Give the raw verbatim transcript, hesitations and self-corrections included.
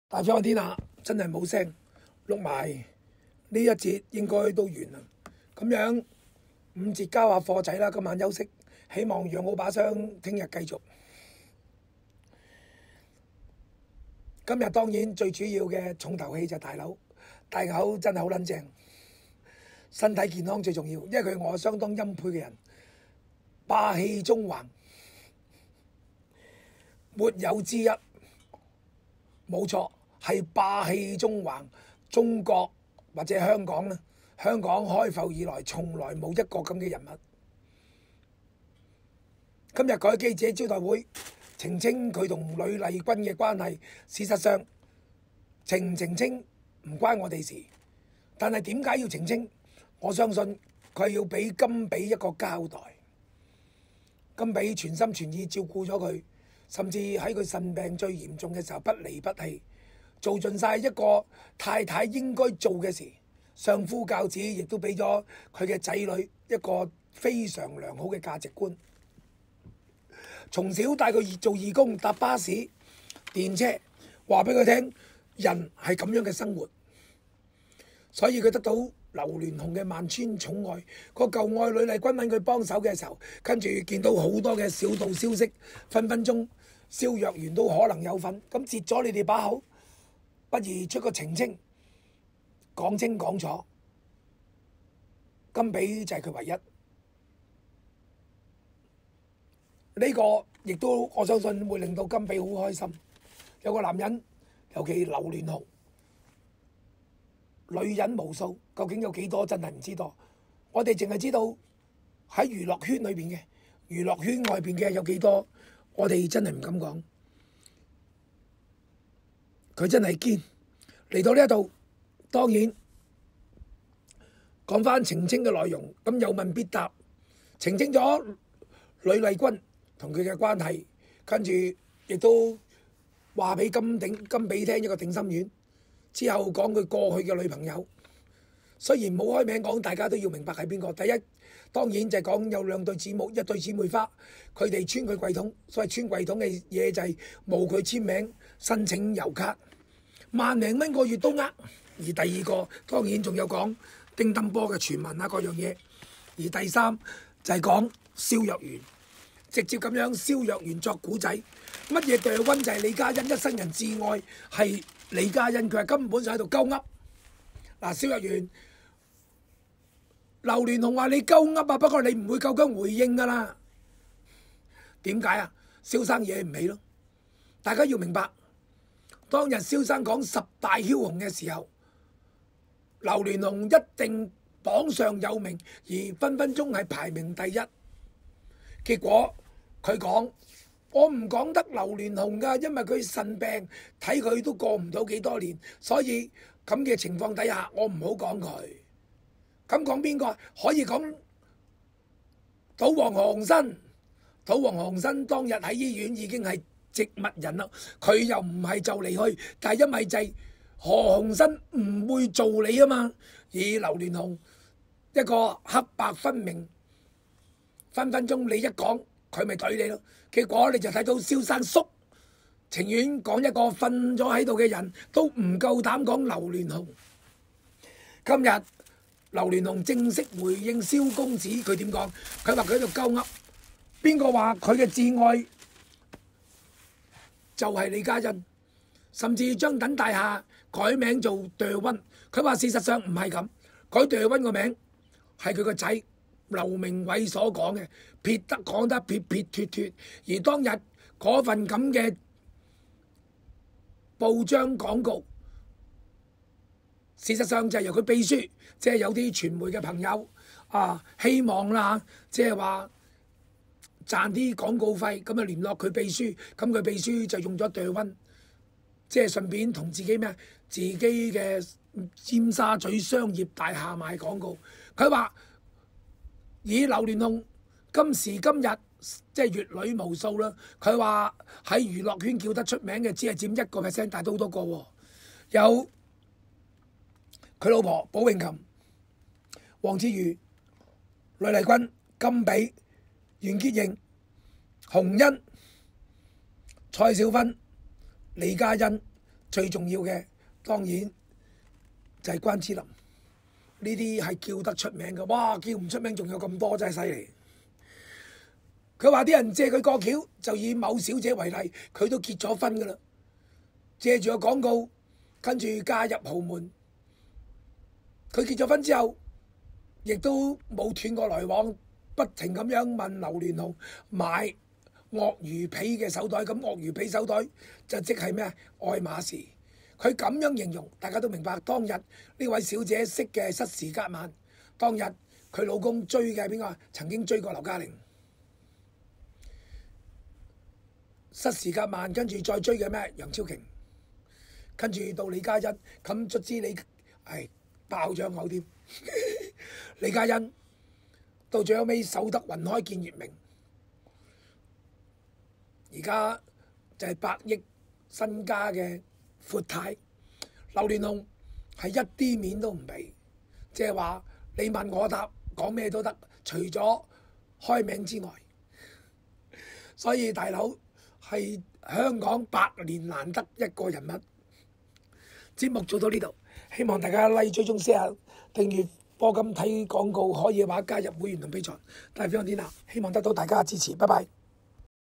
大飛看天下真係冇聲，錄埋呢一節應該都完啦。咁樣五節交下貨仔啦，今晚休息，希望養好把傷，聽日繼續。今日當然最主要嘅重頭戲就係大佬，大口真係好撚正，身體健康最重要，因為佢係我相當欽佩嘅人，霸氣縱橫，沒有之一，冇錯。係霸氣縱橫，中國或者香港啦，香港開埠以來從來冇一個咁嘅人物。今日開記者招待會，澄清佢同呂麗君嘅關係。事實上，澄唔澄清唔關我哋事，但係點解要澄清？我相信佢係要俾甘比一個交代。甘比全心全意照顧咗佢，甚至喺佢腎病最嚴重嘅時候不離不棄。做盡晒一個太太應該做嘅事，相夫教子，亦都俾咗佢嘅仔女一個非常良好嘅價值觀。從小帶佢做義工，搭巴士、電車，話俾佢聽人係咁樣嘅生活。所以佢得到劉鑾雄嘅萬千寵愛。個舊愛呂麗君揾佢幫手嘅時候，跟住見到好多嘅小道消息，分分鐘蕭若元都可能有份。咁截咗你哋把口，不如出個澄清，講清講楚。甘比就係佢唯一，呢個亦都我相信會令到甘比好開心。有個男人，尤其劉鑾雄，女人無數，究竟有幾多真係唔知道。我哋淨係知道喺娛樂圈裏邊嘅，娛樂圈外邊嘅有幾多，我哋真係唔敢講。佢真係堅嚟到呢一度，當然講翻澄清嘅內容。咁有問必答，澄清咗呂麗君同佢嘅關係，跟住亦都話俾甘頂甘比聽一個定心丸。之後講佢過去嘅女朋友，雖然冇開名講，大家都要明白係邊個。第一當然就係講有兩對姊妹，一對姊妹花，佢哋穿佢櫃桶，所謂穿櫃桶嘅嘢就係冇佢簽名申請郵卡。萬零蚊個月都呃，而第二個當然仲有講乒乓波嘅傳聞啊，各樣嘢。而第三就係講蕭若元，直接咁樣蕭若元作古仔，乜嘢對溫就係李嘉欣一生人至愛係李嘉欣，佢係根本上喺度鳩噏。嗱，蕭若元，劉鑾雄話你鳩噏啊，不過你唔會夠姜回應噶啦。點解啊？蕭生惹唔起咯，大家要明白。當日蕭生講十大梟雄嘅時候，劉鑾雄一定榜上有名，而分分鐘係排名第一。結果佢講我唔講得劉鑾雄㗎，因為佢腎病，睇佢都過唔到幾多年，所以咁嘅情況底下，我唔好講佢。咁講邊個？可以講賭王何鴻燊。賭王何鴻燊當日喺醫院已經係植物人啦，佢又唔係就離去，但係因為就係何鴻燊唔會做你啊嘛，而劉鑾雄一個黑白分明，分分鐘你一講佢咪懟你咯。結果你就睇到蕭生縮，情願講一個瞓咗喺度嘅人都唔夠膽講劉鑾雄。今日劉鑾雄正式回應蕭公子，佢點講？佢話佢喺度鳩噏，邊個話佢嘅至愛就係李嘉欣，甚至將等大廈改名做哚溫。佢話事實上唔係咁，改哚溫個名係佢個仔劉明偉所講嘅，撇得講得撇撇脱脱。而當日嗰份咁嘅報章廣告，事實上就係由佢秘書，即係有啲傳媒嘅朋友啊，希望啦，即係話賺啲廣告費，咁啊聯絡佢秘書，咁佢秘書就用咗哚溫，即係順便同自己咩自己嘅尖沙咀商業大廈賣廣告。佢話以劉鑾雄今時今日即係閱女無數啦，佢話喺娛樂圈叫得出名嘅只係佔一個 percent， 但係都好多個喎。有佢老婆寶詠琴、黃子瑜、呂麗君、甘比、袁潔瑩、洪欣、蔡少芬、李嘉欣、 最重要嘅當然就係關之琳，呢啲係叫得出名嘅。哇！叫唔出名仲有咁多，真係犀利。佢話啲人借佢過橋，就以某小姐為例，佢都結咗婚㗎啦。借住個廣告，跟住加入豪門。佢結咗婚之後，亦都冇斷過來往，不停咁樣問劉鑾雄買鱷魚皮嘅手袋。咁鱷魚皮手袋就即係咩啊？愛馬仕。佢咁樣形容，大家都明白。當日呢位小姐識嘅失時隔晚，當日佢老公追嘅係邊個？曾經追過劉嘉玲。失時隔晚，跟住再追嘅咩？楊超瓊。跟住到李嘉欣，咁卒之你係爆咗口添。李嘉欣到最後尾守得雲開見月明，而家就係百億身家嘅闊太。劉鑾雄係一啲面都唔俾，即係話你問我答，講咩都得，除咗開名之外。所以大佬係香港百年難得一個人物。節目做到呢度，希望大家 like 追蹤 share 訂閱課金睇廣告，可以嘅話加入會員同 Patreon，大飛揚天下，希望得到大家嘅支持，拜拜。